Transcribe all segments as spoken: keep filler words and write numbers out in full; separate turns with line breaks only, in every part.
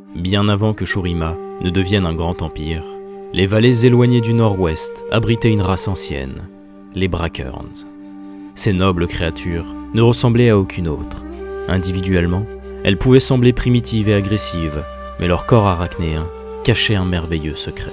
Bien avant que Shurima ne devienne un grand empire, les vallées éloignées du nord-ouest abritaient une race ancienne, les Brakerns. Ces nobles créatures ne ressemblaient à aucune autre. Individuellement, elles pouvaient sembler primitives et agressives, mais leur corps arachnéen cachait un merveilleux secret.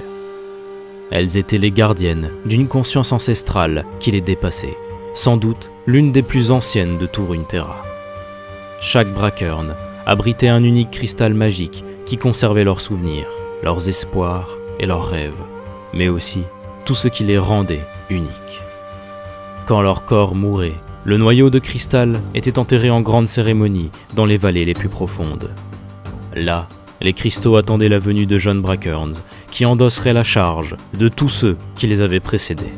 Elles étaient les gardiennes d'une conscience ancestrale qui les dépassait, sans doute l'une des plus anciennes de tout Runeterra. Chaque Brakern abritait un unique cristal magique qui conservait leurs souvenirs, leurs espoirs et leurs rêves, mais aussi tout ce qui les rendait uniques. Quand leur corps mourait, le noyau de cristal était enterré en grande cérémonie dans les vallées les plus profondes. Là, les cristaux attendaient la venue de jeunes Brakerns qui endosseraient la charge de tous ceux qui les avaient précédés.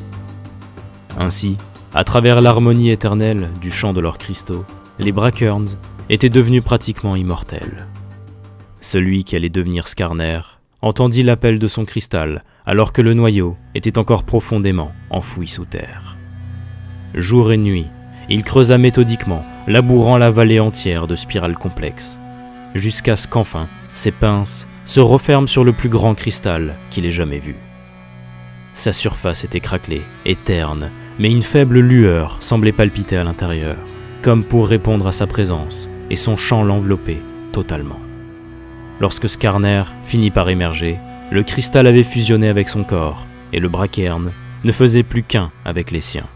Ainsi, à travers l'harmonie éternelle du chant de leurs cristaux, les Brakerns étaient devenus pratiquement immortels. Celui qui allait devenir Skarner entendit l'appel de son cristal alors que le noyau était encore profondément enfoui sous terre. Jour et nuit, il creusa méthodiquement, labourant la vallée entière de spirales complexes, jusqu'à ce qu'enfin ses pinces se referment sur le plus grand cristal qu'il ait jamais vu. Sa surface était craquelée et terne, mais une faible lueur semblait palpiter à l'intérieur, comme pour répondre à sa présence, et son chant l'enveloppait totalement. Lorsque Skarner finit par émerger, le cristal avait fusionné avec son corps, et le Brakern ne faisait plus qu'un avec les siens.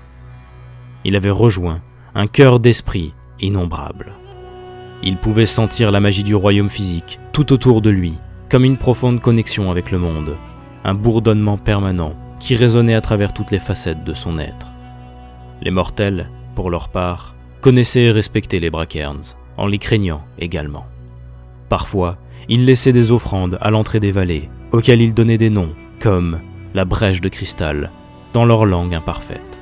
Il avait rejoint un cœur d'esprit innombrable. Il pouvait sentir la magie du royaume physique tout autour de lui, comme une profonde connexion avec le monde, un bourdonnement permanent qui résonnait à travers toutes les facettes de son être. Les mortels, pour leur part, connaissaient et respectaient les Brakerns, en les craignant également. Parfois, ils laissaient des offrandes à l'entrée des vallées, auxquelles ils donnaient des noms, comme la brèche de cristal, dans leur langue imparfaite.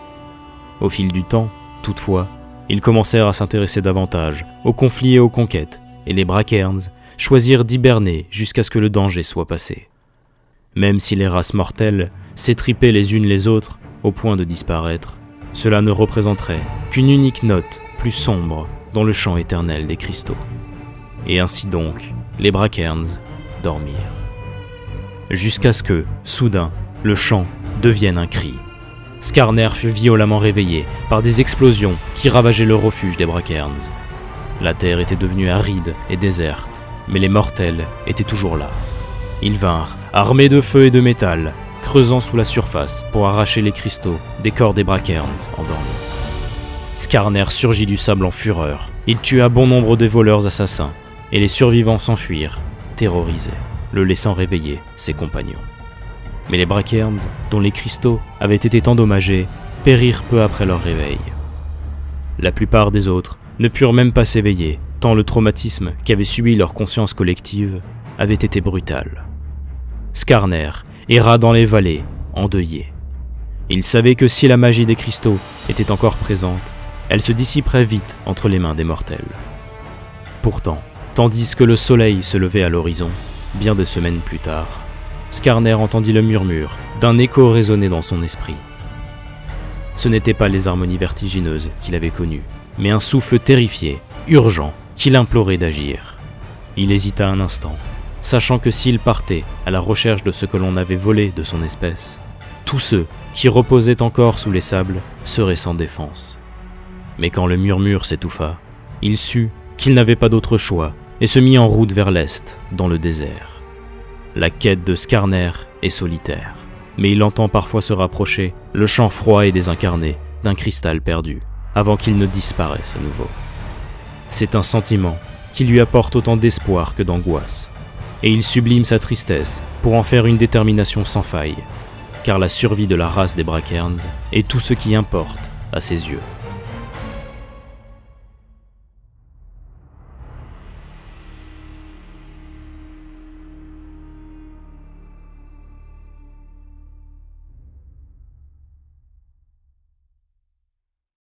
Au fil du temps, toutefois, ils commencèrent à s'intéresser davantage aux conflits et aux conquêtes, et les Brakerns choisirent d'hiberner jusqu'à ce que le danger soit passé. Même si les races mortelles s'étripaient les unes les autres au point de disparaître, cela ne représenterait qu'une unique note plus sombre dans le chant éternel des cristaux. Et ainsi donc, les Brakerns dormirent. Jusqu'à ce que, soudain, le chant devienne un cri. Skarner fut violemment réveillé par des explosions qui ravageaient le refuge des Brakerns. La terre était devenue aride et déserte, mais les mortels étaient toujours là. Ils vinrent, armés de feu et de métal, creusant sous la surface pour arracher les cristaux des corps des Brakerns endormis. Skarner surgit du sable en fureur. Il tua bon nombre de voleurs assassins, et les survivants s'enfuirent, terrorisés, le laissant réveiller ses compagnons. Mais les Brakerns, dont les cristaux avaient été endommagés, périrent peu après leur réveil. La plupart des autres ne purent même pas s'éveiller, tant le traumatisme qu'avait subi leur conscience collective avait été brutal. Skarner erra dans les vallées, endeuillé. Il savait que si la magie des cristaux était encore présente, elle se dissiperait vite entre les mains des mortels. Pourtant, tandis que le soleil se levait à l'horizon, bien des semaines plus tard, Skarner entendit le murmure d'un écho résonner dans son esprit. Ce n'étaient pas les harmonies vertigineuses qu'il avait connues, mais un souffle terrifié, urgent, qui l'implorait d'agir. Il hésita un instant, sachant que s'il partait à la recherche de ce que l'on avait volé de son espèce, tous ceux qui reposaient encore sous les sables seraient sans défense. Mais quand le murmure s'étouffa, il sut qu'il n'avait pas d'autre choix et se mit en route vers l'est, dans le désert. La quête de Skarner est solitaire, mais il entend parfois se rapprocher, le chant froid et désincarné d'un cristal perdu, avant qu'il ne disparaisse à nouveau. C'est un sentiment qui lui apporte autant d'espoir que d'angoisse, et il sublime sa tristesse pour en faire une détermination sans faille, car la survie de la race des Brakerns est tout ce qui importe à ses yeux.